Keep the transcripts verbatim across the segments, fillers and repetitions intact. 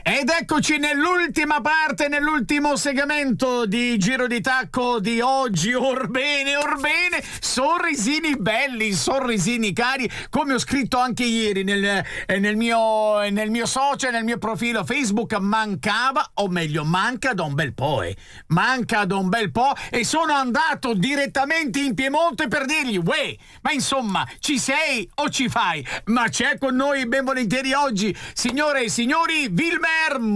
Ed eccoci nell'ultima parte, nell'ultimo segmento di Giro di Tacco di oggi. Orbene, orbene, sorrisini belli, sorrisini cari, come ho scritto anche ieri nel, eh, nel, mio, nel mio social, nel mio profilo Facebook. Mancava, o meglio, manca da un bel po', eh. manca da un bel po' e sono andato direttamente in Piemonte per dirgli: uè, ma insomma, ci sei o ci fai? Ma c'è con noi ben volentieri oggi, signore e signori, Wilmer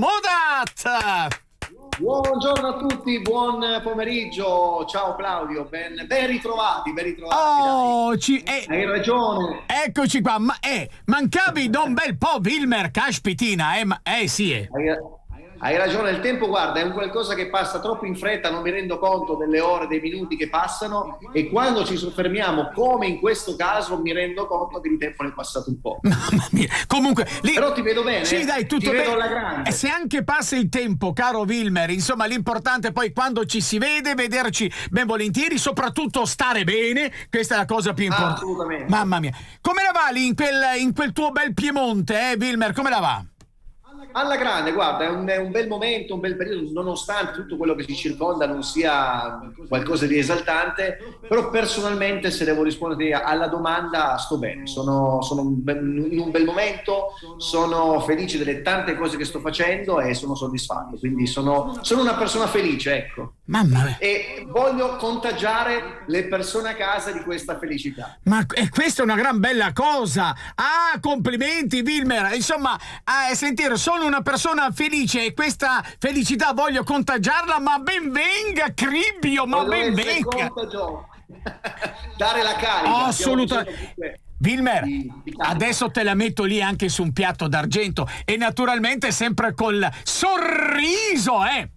Modat. Buongiorno a tutti, buon pomeriggio, ciao Claudio, ben, ben ritrovati, ben ritrovati. Oh, ci, eh, hai ragione. Eccoci qua, ma eh, mancavi da un bel po', Wilmer, caspitina, eh, ma, eh sì, eh. Hai, hai ragione, il tempo, guarda, è un qualcosa che passa troppo in fretta, non mi rendo conto delle ore, dei minuti che passano, e quando ci soffermiamo, come in questo caso, mi rendo conto che il tempo ne è passato un po'. Mamma mia, comunque lì... Però ti vedo bene, sì, dai, tutto ti vedo bene. alla grande. E se anche passa il tempo, caro Wilmer, insomma, l'importante è poi quando ci si vede, vederci ben volentieri, soprattutto stare bene, questa è la cosa più importante. Assolutamente. Mamma mia, come la va lì in quel, in quel tuo bel Piemonte, eh, Wilmer, come la va? Alla grande, guarda, è un, è un bel momento, un bel periodo, nonostante tutto quello che ci circonda non sia qualcosa di esaltante, però personalmente, se devo rispondere alla domanda, sto bene, sono, sono in un bel momento, sono felice delle tante cose che sto facendo e sono soddisfatto, quindi sono, sono una persona felice, ecco. Mamma mia. E voglio contagiare le persone a casa di questa felicità. Ma e questa è una gran bella cosa. Ah, complimenti Wilmer. Insomma, a sentire, sono una persona felice e questa felicità voglio contagiarla, ma ben venga, Cribbio, ma Voglio ben essere venga. contagioso. Dare la carica. Oh, assolutamente. Wilmer, di, di adesso te la metto lì anche su un piatto d'argento e naturalmente sempre col sorriso, eh.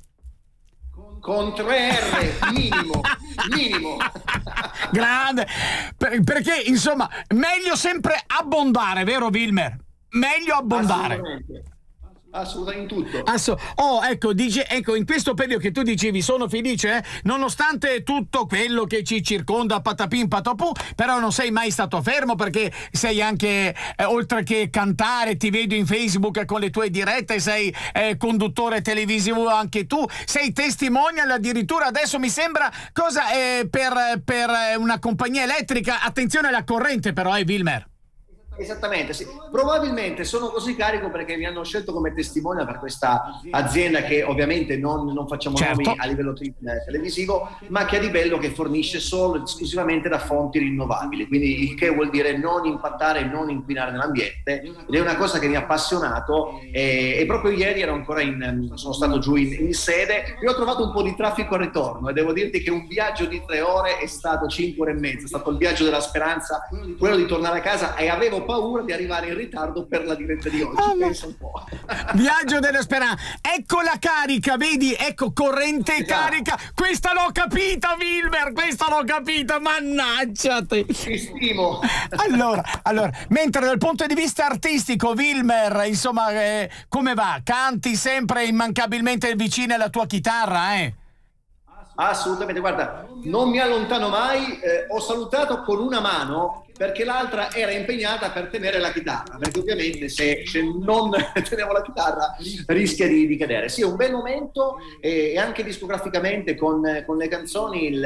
Con tre R, minimo, minimo. Grande, per, perché insomma, meglio sempre abbondare, vero Wilmer? Meglio abbondare. Assolutamente. Assolutamente in tutto. Asso- oh, ecco, dice, ecco, in questo periodo che tu dicevi sono felice, eh? Nonostante tutto quello che ci circonda, patapim patapù, però non sei mai stato fermo, perché sei anche, eh, oltre che cantare, ti vedo in Facebook con le tue dirette, sei eh, conduttore televisivo anche tu, sei testimonial addirittura, adesso mi sembra, cosa, eh, per, per una compagnia elettrica, attenzione alla corrente però, eh, Wilmer. Esattamente, sì. Probabilmente sono così carico perché mi hanno scelto come testimone per questa azienda che ovviamente non, non facciamo certo. nomi a livello televisivo, ma che a livello che fornisce solo ed esclusivamente da fonti rinnovabili, quindi il che vuol dire non impattare e non inquinare nell'ambiente, ed è una cosa che mi ha appassionato, e, e proprio ieri ero ancora in, sono stato giù in, in sede e ho trovato un po' di traffico al ritorno, e devo dirti che un viaggio di tre ore è stato cinque ore e mezza, è stato il viaggio della speranza, quello di tornare a casa, e avevo paura di arrivare in ritardo per la diretta di oggi. Oh, pensa un po'. Viaggio della speranza. Ecco la carica, vedi? Ecco, corrente e carica. Questa l'ho capita, Wilmer, questa l'ho capita, mannaggia te. Ti stimo. Allora, allora, mentre dal punto di vista artistico, Wilmer, insomma, eh, come va? Canti sempre immancabilmente vicino alla tua chitarra, eh? Assolutamente, guarda, non mi allontano mai, eh, ho salutato con una mano perché l'altra era impegnata per tenere la chitarra, perché ovviamente se, se non tenevo la chitarra rischia di, di cadere. Sì, è un bel momento, e, e anche discograficamente con, con le canzoni il,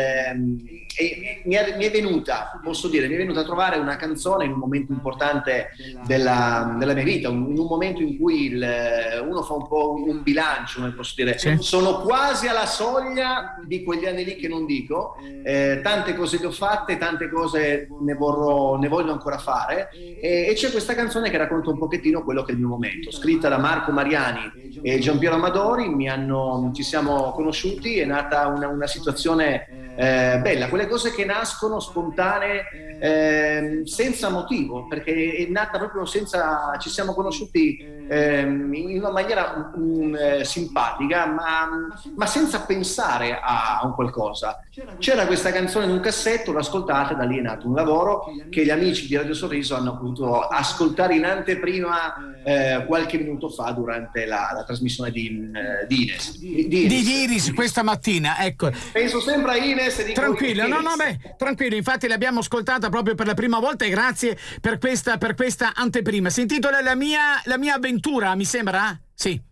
e, mi, è, mi è venuta, posso dire, mi è venuta a trovare una canzone in un momento importante della, della mia vita, un, in un momento in cui il, uno fa un po' un, un bilancio, come posso dire, sì. Sono quasi alla soglia di quegli anni lì che non dico, eh, tante cose che ho fatte, tante cose ne vorrò ne voglio ancora fare, e, e c'è questa canzone che racconta un pochettino quello che è il mio momento, scritta da Marco Mariani e Giampiero Amadori. Mi hanno, ci siamo conosciuti, è nata una, una situazione eh, bella, quelle cose che nascono spontanee, eh, senza motivo, perché è nata proprio senza, ci siamo conosciuti eh, in una maniera um, eh, simpatica, ma, ma senza pensare a, a un qualcosa. C'era questa canzone in un cassetto, l'ho ascoltata, da lì è nato un lavoro che gli amici di Radio Sorriso hanno potuto ascoltare in anteprima eh, qualche minuto fa durante la, la trasmissione di, uh, di Ines. Di, di, Iris. di Iris questa mattina, ecco. Penso sempre a Ines e dico tranquillo, Ines. no, no, beh, tranquillo, infatti l'abbiamo ascoltata proprio per la prima volta e grazie per questa, per questa anteprima. Si intitola La mia, la mia avventura, mi sembra? Sì.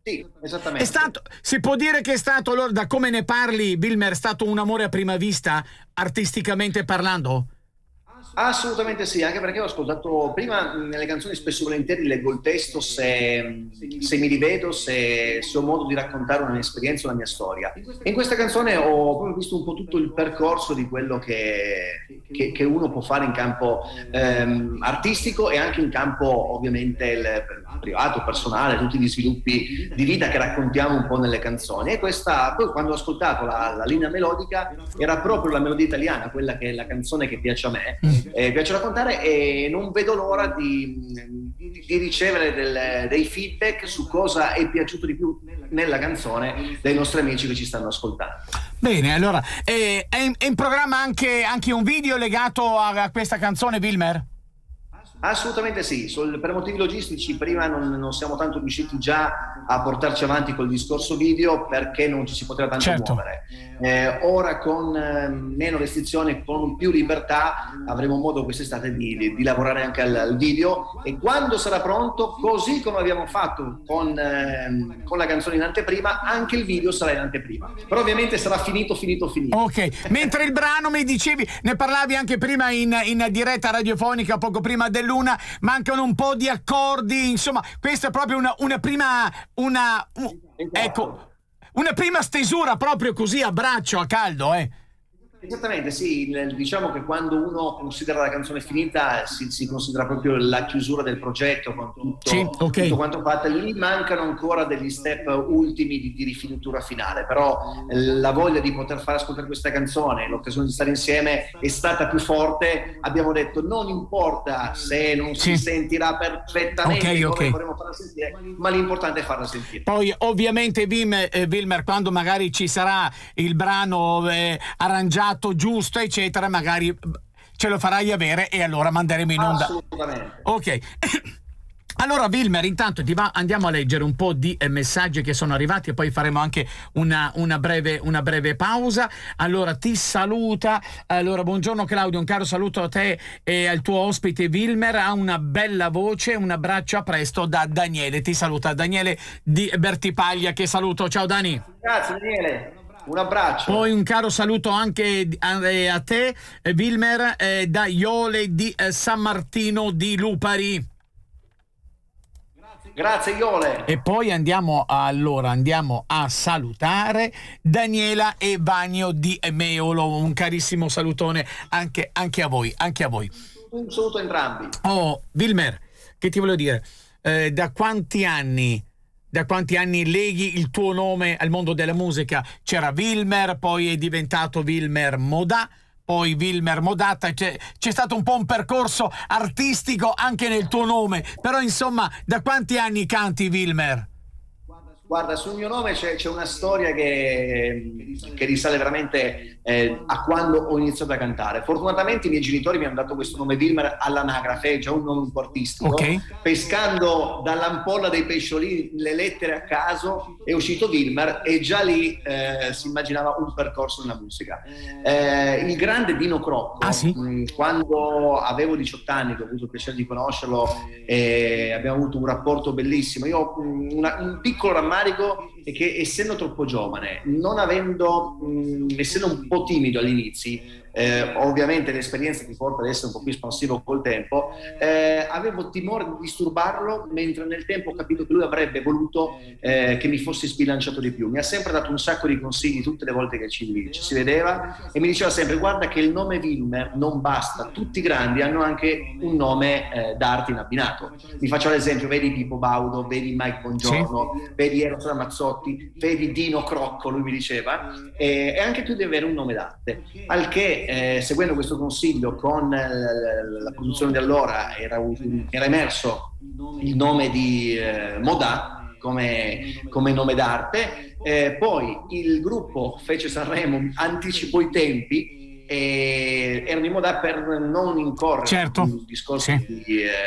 Sì, esattamente. È stato, si può dire che è stato, allora, da come ne parli, Wilmer, è stato un amore a prima vista, artisticamente parlando? Assolutamente sì, anche perché ho ascoltato prima nelle canzoni spesso e volentieri leggo il testo se, se mi rivedo, se, se ho modo di raccontare una mia esperienza, una mia storia. E in questa canzone ho proprio visto un po' tutto il percorso di quello che, che, che uno può fare in campo ehm, artistico e anche in campo ovviamente il, privato, personale, tutti gli sviluppi di vita che raccontiamo un po' nelle canzoni. E questa, poi quando ho ascoltato la, la linea melodica, era proprio la melodia italiana, quella che è la canzone che piace a me. Eh, piace raccontare e non vedo l'ora di, di ricevere del, dei feedback su cosa è piaciuto di più nella canzone dai nostri amici che ci stanno ascoltando. Bene, allora eh, è, in, è in programma anche, anche un video legato a, a questa canzone, Wilmer? Assolutamente sì, Sul, per motivi logistici prima non, non siamo tanto riusciti già a portarci avanti col discorso video perché non ci si poteva tanto certo. muovere. Eh, ora con eh, meno restrizioni, con più libertà avremo modo quest'estate di, di, di lavorare anche al, al video e quando sarà pronto, così come abbiamo fatto con, eh, con la canzone in anteprima, anche il video sarà in anteprima. Però ovviamente sarà finito, finito, finito. Ok, mentre il brano mi dicevi, ne parlavi anche prima in, in diretta radiofonica poco prima dell'una, mancano un po' di accordi, insomma, questa è proprio una, una prima, una, un, ecco, una prima stesura proprio così a braccio, a caldo, eh. Esattamente, sì, diciamo che quando uno considera la canzone finita si, si considera proprio la chiusura del progetto con tutto, sì, okay. tutto quanto fatto. Lì mancano ancora degli step ultimi di, di rifinitura finale, però la voglia di poter far ascoltare questa canzone, l'occasione di stare insieme è stata più forte. Abbiamo detto non importa se non sì. si sentirà perfettamente okay, come okay. vorremmo farla sentire, ma l'importante è farla sentire. Poi ovviamente Wilmer, eh, Wilmer quando magari ci sarà il brano eh, arrangiato giusto eccetera, magari ce lo farai avere e allora manderemo in onda. Assolutamente. Ok. Allora Wilmer, intanto ti va, andiamo a leggere un po' di eh, messaggi che sono arrivati e poi faremo anche una, una, breve, una breve pausa. Allora ti saluta, allora buongiorno Claudio, un caro saluto a te e al tuo ospite Wilmer, ha una bella voce, un abbraccio, a presto da Daniele, ti saluta Daniele di Bertipaglia, che saluto, ciao Dani. Grazie Daniele. Un abbraccio. Poi un caro saluto anche a, a te, Wilmer, eh, da Iole di eh, San Martino di Lupari. Grazie, grazie Iole. E poi andiamo allora andiamo a salutare Daniela e Vagno di Meolo. Un carissimo salutone anche, anche a voi, anche a voi. Un saluto a entrambi. Oh, Wilmer, che ti volevo dire? Eh, da quanti anni? Da quanti anni leghi il tuo nome al mondo della musica? C'era Wilmer, poi è diventato Wilmer Modà, poi Wilmer Modatta, c'è, c'è stato un po' un percorso artistico anche nel tuo nome, però insomma, da quanti anni canti Wilmer? Guarda, sul mio nome c'è, c'è una storia che, che risale veramente eh, a quando ho iniziato a cantare. Fortunatamente i miei genitori mi hanno dato questo nome Wilmer all'anagrafe, già un nome un po' artistico. Okay. Pescando dall'ampolla dei pesciolini le lettere a caso è uscito Wilmer e già lì eh, si immaginava un percorso nella musica. Eh, il grande Dino Crocco, ah, sì? mh, quando avevo diciotto anni, che ho avuto il piacere di conoscerlo, e abbiamo avuto un rapporto bellissimo. Io ho una, un piccolo rammarico è che essendo troppo giovane, non avendo, mh, essendo un po' timido agli inizi, eh, ovviamente l'esperienza ti porta ad essere un po' più espansivo col tempo, eh, avevo timore di disturbarlo, mentre nel tempo ho capito che lui avrebbe voluto eh, che mi fossi sbilanciato di più. Mi ha sempre dato un sacco di consigli tutte le volte che ci, ci si vedeva e mi diceva sempre: guarda che il nome Wilmer non basta, tutti i grandi hanno anche un nome eh, d'arte in abbinato. Mi faccio l'esempio, vedi Pippo Baudo, vedi Mike Bongiorno, sì. vedi Eros Ramazzotti, vedi Dino Crocco, lui mi diceva, e, e anche tu devi avere un nome d'arte, al che Eh, seguendo questo consiglio con eh, la produzione di allora era, era emerso il nome di eh, Modà come, come nome d'arte, eh, poi il gruppo fece Sanremo, anticipò i tempi e erano in Modà per non incorrere certo. in un discorso sì. di, eh,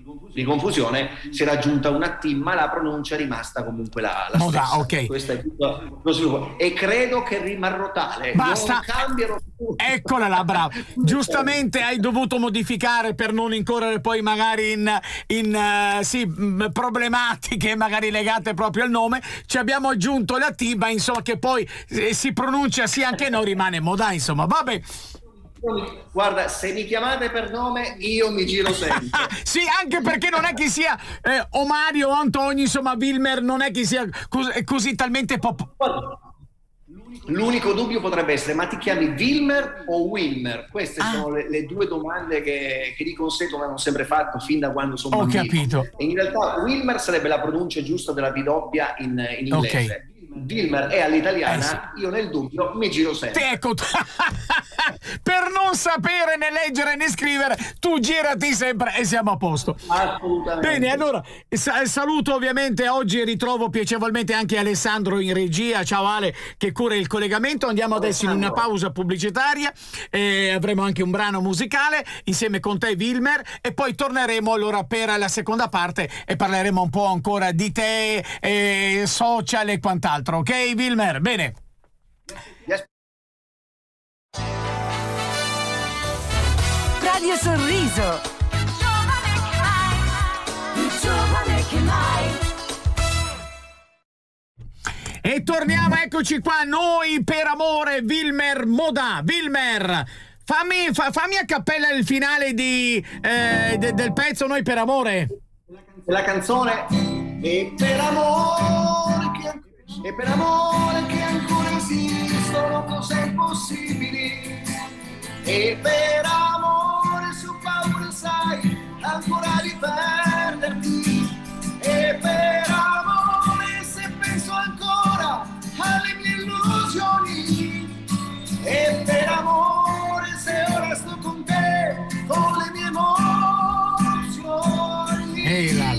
di confusione, si è raggiunta una T, ma la pronuncia è rimasta comunque la, la Moda, stessa. ok. Questo è tutto lo sviluppo. E credo che rimarrò tale. Basta. Non cambierò tutto. Eccola là, bravo. Giustamente hai dovuto modificare per non incorrere poi magari in, in uh, sì, mh, problematiche magari legate proprio al nome. Ci abbiamo aggiunto la T, ma insomma che poi eh, si pronuncia sì anche non rimane Moda, insomma. Vabbè. Guarda, se mi chiamate per nome io mi giro sempre. Sì, anche perché non è che sia eh, o Mario o Antonio, insomma Wilmer non è che sia cos- così talmente pop. L'unico dubbio potrebbe essere: ma ti chiami Wilmer o Wilmer? Queste ah. sono le, le due domande che, che di consueto mi hanno sempre fatto fin da quando sono Ho bambino. capito. E in realtà Wilmer sarebbe la pronuncia giusta della V doppia in, in inglese. Okay. Wilmer è all'italiana, eh sì. Io nel dubbio mi giro sempre. Ecco, per non sapere né leggere né scrivere, tu girati sempre e siamo a posto. Assolutamente. Bene, allora sa- saluto ovviamente oggi e ritrovo piacevolmente anche Alessandro in regia. Ciao Ale, che cura il collegamento. Andiamo adesso in una pausa pubblicitaria, eh, avremo anche un brano musicale insieme con te Wilmer e poi torneremo allora per la seconda parte e parleremo un po' ancora di te, eh, social e quant'altro. Ok, Wilmer? Bene. Yes. Radio Sorriso. Il giovane che mai. E torniamo, eccoci qua, noi per amore, Wilmer Moda. Wilmer, fammi, fa, fammi a cappella il finale di, eh, de, del pezzo Noi per amore. La canzone E per amore che E per amore che ancora esistono cose impossibili, e per amore su paura sai ancora di perderti, e per amore se penso ancora alle mie illusioni, e per amore se ora sto con te con le mie emozioni. Ehi là là.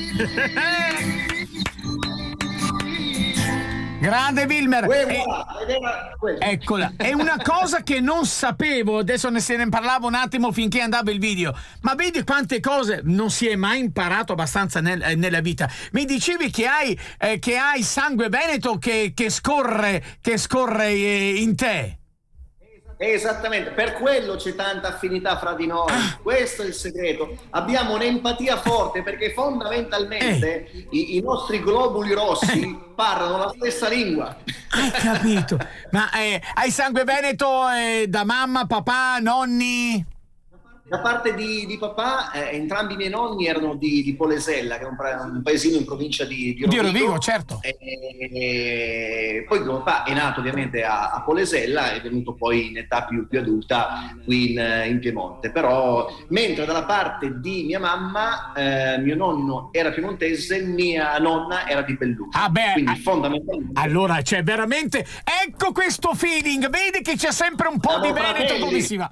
Grande Wilmer. Eh, e, eccola, è una cosa che non sapevo, adesso ne se ne parlavo un attimo finché andava il video, ma vedi quante cose non si è mai imparato abbastanza nel, nella vita. Mi dicevi che hai, eh, che hai sangue veneto che, che scorre, che scorre eh, in te. Esattamente, per quello c'è tanta affinità fra di noi, ah. Questo è il segreto. Abbiamo un'empatia forte perché fondamentalmente eh. i, i nostri globuli rossi eh. parlano la stessa lingua. Hai capito? Ma eh, hai sangue veneto eh, da mamma, papà, nonni? Da parte di, di papà, eh, entrambi i miei nonni erano di, di Polesella, che è un, un paesino in provincia di, di Rovigo. Di Rovigo, certo. E, e poi mio papà è nato ovviamente a, a Polesella, è venuto poi in età più, più adulta qui in, in Piemonte. Però, mentre dalla parte di mia mamma, eh, mio nonno era piemontese, mia nonna era di Belluno. Ah beh, quindi ah, fondamentalmente... Allora c'è veramente... Ecco questo feeling, vedi che c'è sempre un po' Siamo di veneto fratelli. dove si va.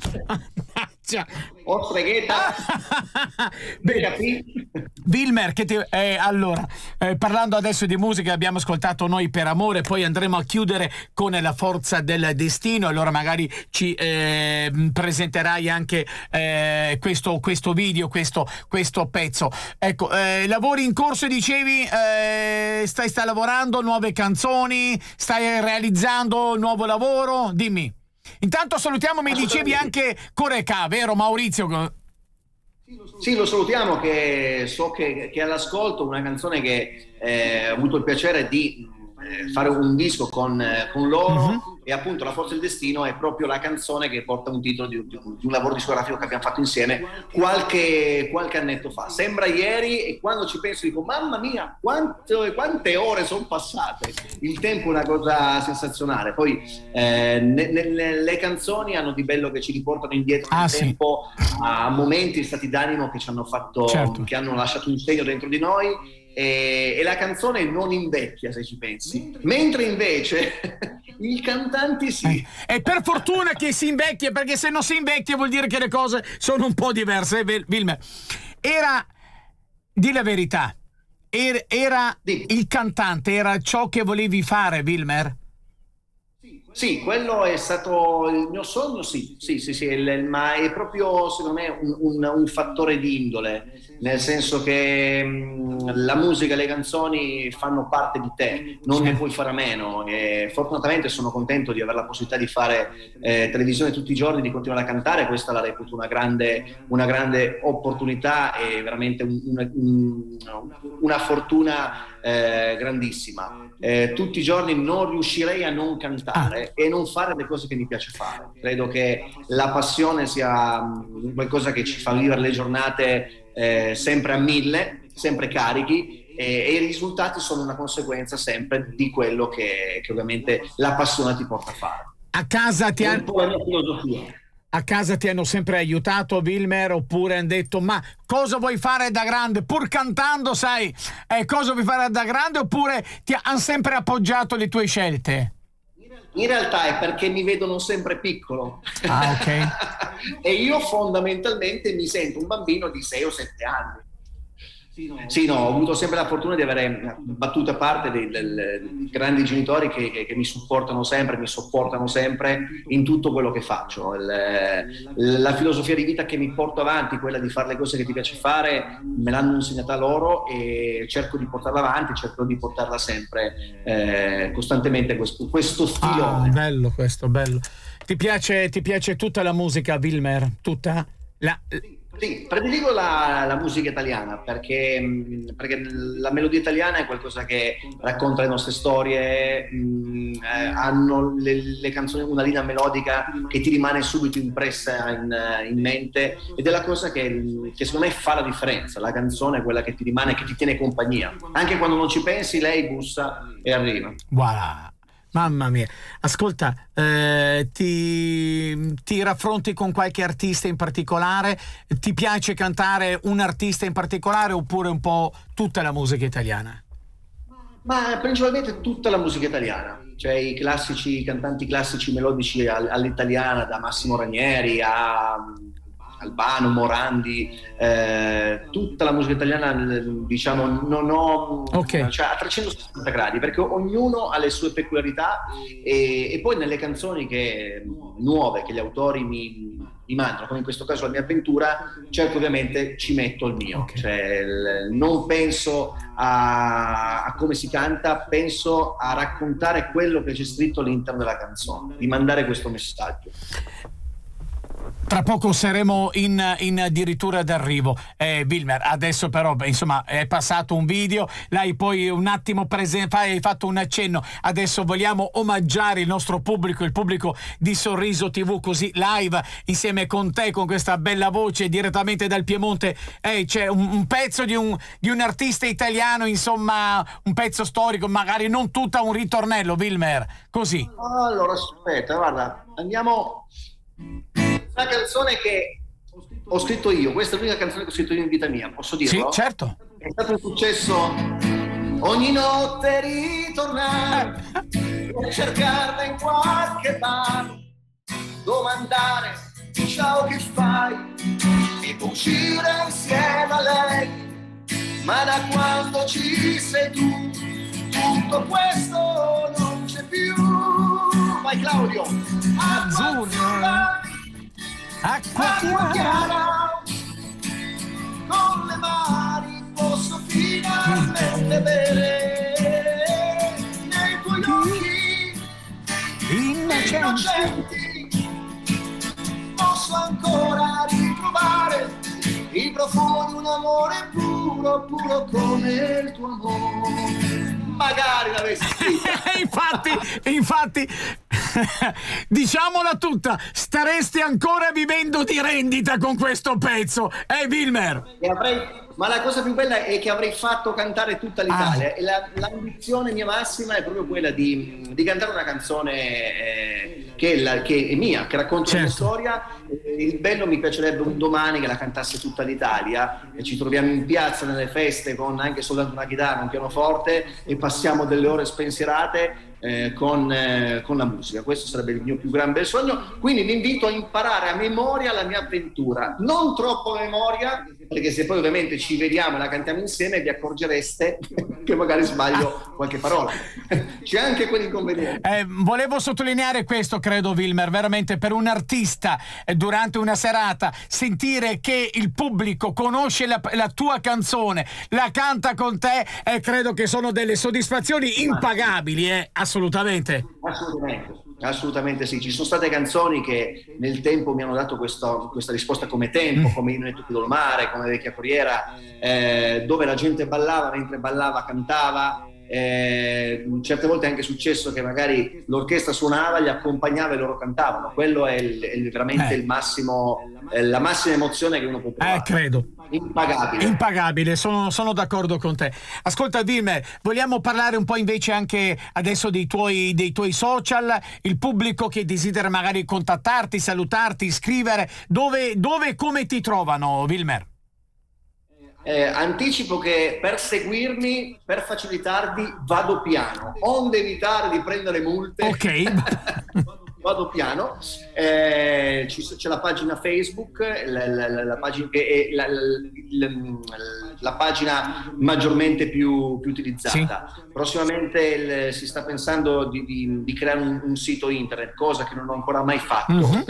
Oh, streghetta. Bene. Wilmer, che ti, eh, allora eh, parlando adesso di musica, abbiamo ascoltato Noi per amore, poi andremo a chiudere con La forza del destino. Allora magari ci eh, presenterai anche eh, questo, questo video, questo, questo pezzo. Ecco, eh, lavori in corso, dicevi, eh, stai, stai lavorando, nuove canzoni, stai realizzando nuovo lavoro? Dimmi. Intanto salutiamo, mi dicevi anche Coreca, vero Maurizio? Sì, lo salutiamo, che so che, che è all'ascolto, una canzone che eh, ho avuto il piacere di eh, fare un disco con, eh, con loro, uh-huh. E appunto La forza del destino è proprio la canzone che porta un titolo di, di, di un lavoro discografico che abbiamo fatto insieme qualche, qualche annetto fa. Sembra ieri, e quando ci penso dico mamma mia quanto, quante ore sono passate. Il tempo è una cosa sensazionale. Poi eh, ne, ne, le canzoni hanno di bello che ci riportano indietro nel ah, tempo, sì. A momenti, stati d'animo che ci hanno fatto, certo. Che hanno lasciato un segno dentro di noi. E, e la canzone non invecchia, se ci pensi, mentre invece i cantanti sì. E per fortuna che si invecchia, perché se non si invecchia vuol dire che le cose sono un po' diverse. Wilmer, era, di la verità, era, era il cantante, era ciò che volevi fare, Wilmer? Sì, quello è stato il mio sogno, sì, sì, sì, sì, il, ma è proprio secondo me un, un, un fattore di indole. nel senso che mh, la musica e le canzoni fanno parte di te, non sì. ne puoi fare a meno, e fortunatamente sono contento di avere la possibilità di fare eh, televisione tutti i giorni, di continuare a cantare. Questa la reputo una grande, una grande opportunità e veramente un, una, un, una fortuna eh, grandissima. Eh, tutti i giorni non riuscirei a non cantare ah. e non fare le cose che mi piace fare. Credo che la passione sia qualcosa che ci fa vivere le giornate eh, sempre a mille, sempre carichi, e, e i risultati sono una conseguenza sempre di quello che, che ovviamente la passione ti porta a fare. A casa ti è han... un po' la mia filosofia. A casa ti hanno sempre aiutato, Wilmer, oppure hanno detto ma cosa vuoi fare da grande? Pur cantando, sai, eh, cosa vuoi fare da grande, oppure ti hanno sempre appoggiato le tue scelte? In realtà è perché mi vedono sempre piccolo. Ah, ok. E io fondamentalmente mi sento un bambino di sei o sette anni. Sì, no, ho avuto sempre la fortuna di avere, battuta a parte, dei, dei, dei grandi genitori che, che, che mi supportano sempre, mi sopportano sempre in tutto quello che faccio. Il, la filosofia di vita che mi porto avanti, quella di fare le cose che ti piace fare, me l'hanno insegnata loro e cerco di portarla avanti, cerco di portarla sempre eh, costantemente questo, questo filone. Ah, bello questo, bello. Ti piace, ti piace tutta la musica, Wilmer? Tutta? La... Sì, prediligo la, la musica italiana perché, perché la melodia italiana è qualcosa che racconta le nostre storie, mh, eh, hanno le, le canzoni una linea melodica che ti rimane subito impressa in, in mente, ed è la cosa che, che secondo me fa la differenza. La canzone è quella che ti rimane, che ti tiene compagnia. Anche quando non ci pensi, lei bussa e arriva. Voilà. Mamma mia, ascolta, eh, ti, ti raffronti con qualche artista in particolare? Ti piace cantare un artista in particolare oppure un po' tutta la musica italiana? Ma principalmente tutta la musica italiana, cioè i classici, i cantanti classici melodici all'italiana, da Massimo Ranieri a Albano, Morandi, eh, tutta la musica italiana, diciamo, non ho, okay. cioè a trecentosessanta gradi, perché ognuno ha le sue peculiarità, e, e poi nelle canzoni che, nuove che gli autori mi, mi mandano, come in questo caso La mia avventura, certo ovviamente ci metto il mio, okay. cioè, il, non penso a, a come si canta, penso a raccontare quello che c'è scritto all'interno della canzone, di mandare questo messaggio. Tra poco saremo in, in addirittura d'arrivo. Eh, Wilmer, adesso però, beh, insomma, è passato un video, l'hai poi un attimo presente, hai fatto un accenno. Adesso vogliamo omaggiare il nostro pubblico, il pubblico di Sorriso tivù, così live, insieme con te, con questa bella voce, direttamente dal Piemonte. Eh, c'è un, un pezzo di un, di un artista italiano, insomma, un pezzo storico, magari non tutta, un ritornello, Wilmer, così. Allora, aspetta, guarda, andiamo... Una canzone che ho scritto io, questa è l'unica canzone che ho scritto io in vita mia, posso dirlo? Sì, certo. È stato un successo. Ogni notte ritornare per cercarla in qualche bar, domandare ciao che fai e uscire insieme a lei, ma da quando ci sei tu tutto questo non c'è più. Vai Claudio. Azzurra, acqua chiara, con le mani posso finalmente vedere nei tuoi occhi innocenti, posso ancora ritrovare il profumo di un amore puro, puro come il tuo amore. Magari l'avessi scritta. infatti, infatti diciamola tutta, staresti ancora vivendo di rendita con questo pezzo, eh Wilmer? E avrei, ma la cosa più bella è che avrei fatto cantare tutta l'Italia, ah. e la, l'ambizione mia massima è proprio quella di, di cantare una canzone eh, che, è la, che è mia, che racconta certo. una storia. Il bello, mi piacerebbe un domani che la cantasse tutta l'Italia e ci troviamo in piazza nelle feste con anche soltanto una chitarra, un pianoforte, e passiamo delle ore spensierate Eh, con, eh, con la musica. Questo sarebbe il mio più grande sogno, quindi vi invito a imparare a memoria La mia avventura, non troppo a memoria, perché se poi ovviamente ci vediamo e la cantiamo insieme vi accorgereste che magari sbaglio qualche parola. C'è anche quell'inconveniente. Eh, volevo sottolineare questo, credo, Wilmer, veramente per un artista eh, durante una serata sentire che il pubblico conosce la, la tua canzone, la canta con te, eh, credo che sono delle soddisfazioni impagabili, eh, assolutamente. Assolutamente. Assolutamente sì, ci sono state canzoni che nel tempo mi hanno dato questo, questa risposta come Tempo, Mm. come Io nel tupido mare, come Vecchia Corriera, eh, dove la gente ballava, mentre ballava cantava. Eh, certe volte è anche successo che magari l'orchestra suonava, li accompagnava e loro cantavano. Quello è, il, è veramente Eh. il massimo, è la massima emozione che uno può provare. Eh, credo. Impagabile. Impagabile, sono, sono d'accordo con te. Ascolta, Wilmer, vogliamo parlare un po' invece anche adesso dei tuoi, dei tuoi social, il pubblico che desidera magari contattarti, salutarti, scrivere, dove, dove e come ti trovano, Wilmer? Eh, anticipo che per seguirmi, per facilitarvi, vado piano, onde evitare di prendere multe. Ok. Vado piano. Eh, ci- c'è la pagina Facebook, la, la- la- la pagina, che è la, la- la- la pagina maggiormente più, più utilizzata. Prossimamente il- si sta pensando di, di- di creare un, un sito internet, cosa che non ho ancora mai fatto. Mhm.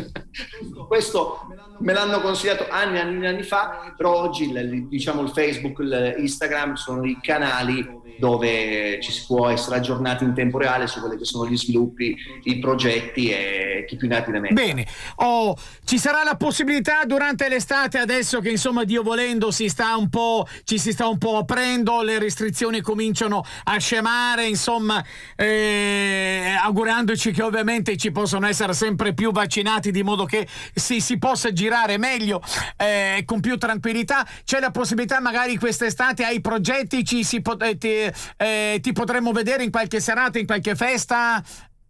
Questo me l'hanno consigliato anni e anni, e anni fa, però oggi il- diciamo il Facebook, il Instagram sono i canali dove ci si può essere aggiornati in tempo reale su quelli che sono gli sviluppi, i progetti e chi più ne ha più ne metta. Bene, oh, ci sarà la possibilità durante l'estate, adesso che insomma Dio volendo si sta un po', ci si sta un po' aprendo, le restrizioni cominciano a scemare, insomma, eh, augurandoci che ovviamente ci possano essere sempre più vaccinati di modo che si, si possa girare meglio, eh, con più tranquillità. C'è la possibilità magari quest'estate hai progetti, ci si pot- eh, ti, eh, ti potremmo vedere in qualche serata, in qualche festa?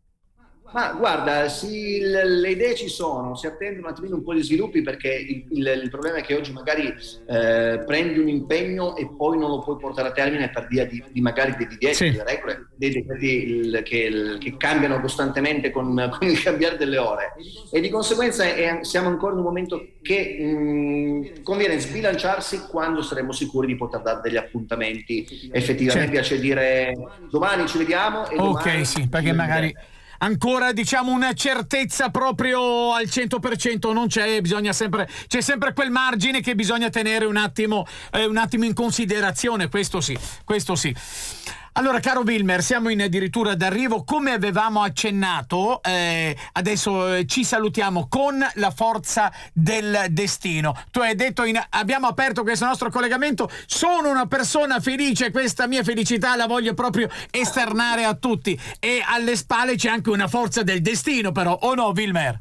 Ma guarda, sì, le, le idee ci sono, si attende un attimino un po' di sviluppi perché il, il- il problema è che oggi magari eh, prendi un impegno e poi non lo puoi portare a termine per via di, di magari dei divieti, Sì. delle regole, dei decreti il- che, il- che cambiano costantemente con, con il cambiare delle ore e di conseguenza è- siamo ancora in un momento che mh, conviene sbilanciarsi quando saremo sicuri di poter dare degli appuntamenti effettivamente. Certo. Mi piace dire domani ci vediamo e Ok, domani sì, ci perché magari vedremo. ancora diciamo una certezza proprio al cento per cento non c'è, bisogna sempre c'è sempre quel margine che bisogna tenere un attimo eh, un attimo in considerazione, questo sì, questo sì. Allora, caro Wilmer, siamo in addirittura d'arrivo, come avevamo accennato, eh, adesso eh, ci salutiamo con la forza del destino. Tu hai detto, in, abbiamo aperto questo nostro collegamento, sono una persona felice, questa mia felicità la voglio proprio esternare a tutti e alle spalle c'è anche una forza del destino però, o no Wilmer?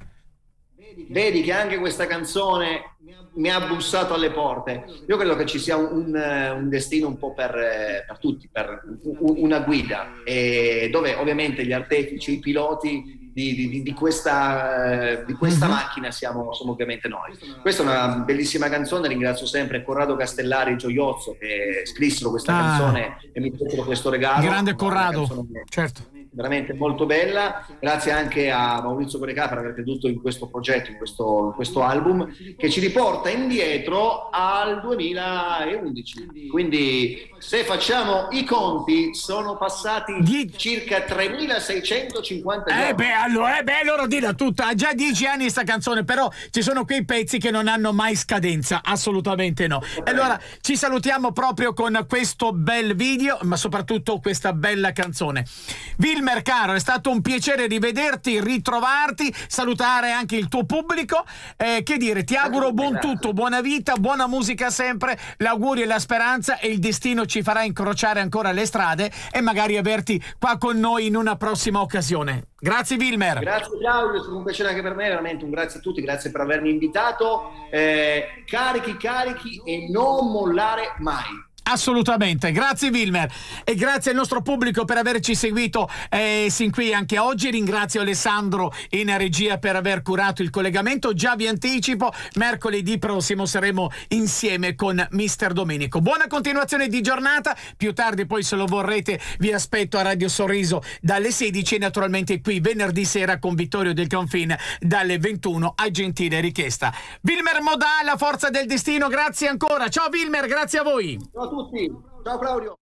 Vedi che anche questa canzone mi ha bussato alle porte. Io credo che ci sia un, un- un destino un po' per, eh, per tutti, per un- una guida, e dove ovviamente gli artefici, i piloti di, di- di questa, eh, di questa Mhm. macchina siamo, siamo ovviamente noi. Questa è una bellissima canzone, ringrazio sempre Corrado Castellari e Gioiozzo che scrissero questa Ah. canzone e mi fecero questo regalo. Grande Una Corrado, canzone certo. veramente molto bella. Grazie anche a Maurizio Corecà per aver creduto in questo progetto, in questo, in questo album che ci riporta indietro al duemilaundici. Quindi se facciamo i conti sono passati Die- circa tremilaseicentocinquanta Eh giorni. beh, allora, eh beh, allora dilla tutta, ha già dieci anni sta canzone, però ci sono quei pezzi che non hanno mai scadenza, assolutamente no. E allora ci salutiamo proprio con questo bel video, ma soprattutto questa bella canzone. Wilmer caro, è stato un piacere rivederti, ritrovarti, salutare anche il tuo pubblico, eh, che dire, ti auguro buon Grazie. tutto, buona vita, buona musica sempre, l'augurio e la speranza e il destino ci farà incrociare ancora le strade e magari averti qua con noi in una prossima occasione. Grazie Wilmer. Grazie Claudio, è stato un piacere anche per me, veramente un grazie a tutti, grazie per avermi invitato. Eh, carichi, carichi e non mollare mai. Assolutamente, grazie Wilmer e grazie al nostro pubblico per averci seguito eh, sin qui anche oggi. Ringrazio Alessandro in regia per aver curato il collegamento. Già vi anticipo, mercoledì prossimo saremo insieme con mister Domenico. Buona continuazione di giornata, più tardi poi se lo vorrete vi aspetto a Radio Sorriso dalle sedici e naturalmente qui venerdì sera con Vittorio del Confin dalle ventuno a gentile richiesta. Wilmer Modà, la forza del destino, grazie ancora. Ciao Wilmer, grazie a voi. Ciao a tutti, ciao Claudio.